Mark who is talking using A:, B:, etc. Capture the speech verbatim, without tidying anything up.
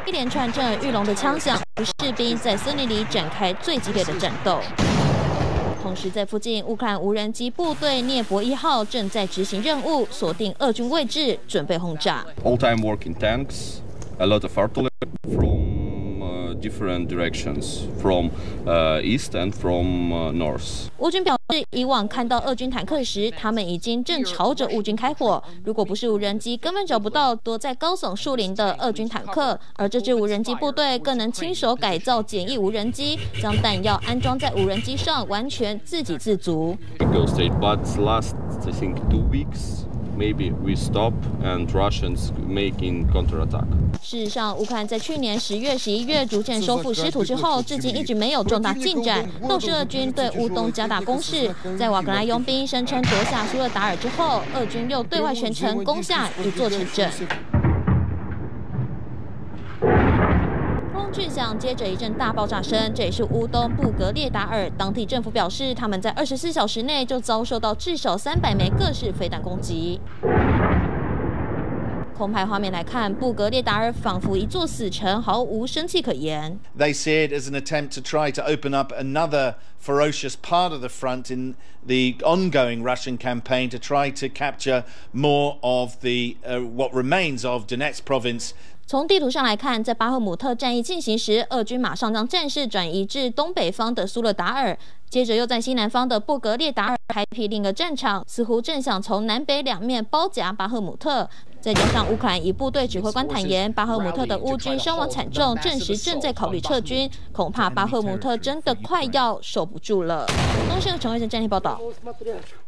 A: 一连串震耳欲聋的枪响，士兵在森林里展开最激烈的战斗。同时，在附近，乌克兰无人机部队涅伯一号正在执行任务，锁定俄军位置，准备轰炸。
B: All-time working tanks, a lot of artillery from uh, different directions, from uh, east and from uh, north.
A: 乌军表示，以往看到俄军坦克时，他们已经正朝着乌军开火。如果不是无人机，根本找不到躲在高耸树林的俄军坦克。而这支无人机部队更能亲手改造简易无人机，将弹药安装在无人机上，完全自给自足。
B: Eagle State, but last I think two weeks. Maybe we stop and Russians making counterattack.
A: 事实上，乌克兰在去年十月、十一月逐渐收复失土之后，至今一直没有重大进展。倒是俄军对乌东加大攻势，在瓦格拉佣兵声称夺下苏勒达尔之后，俄军又对外宣称攻下一座城镇。巨响，接着一阵大爆炸声，这也是乌东布格列达尔。当地政府表示，他们在二十四小时内就遭受到至少三百枚各式飞弹攻击。空拍画面来看，布格列达尔仿佛一座死城，毫无生气可言。
C: They see it as an attempt to try to open up another ferocious part of the front in the ongoing Russian campaign to try to capture more of the uh, what remains of Donetsk province.
A: 从地图上来看，在巴赫姆特战役进行时，俄军马上将战事转移至东北方的苏勒达尔，接着又在西南方的布格列达尔开辟另一个战场，似乎正想从南北两面包夹巴赫姆特。再加上乌克兰一部队指挥官坦言，巴赫姆特的乌军伤亡惨重，证实正在考虑撤军，恐怕巴赫姆特真的快要守不住了。东森陈慧珍战地报道。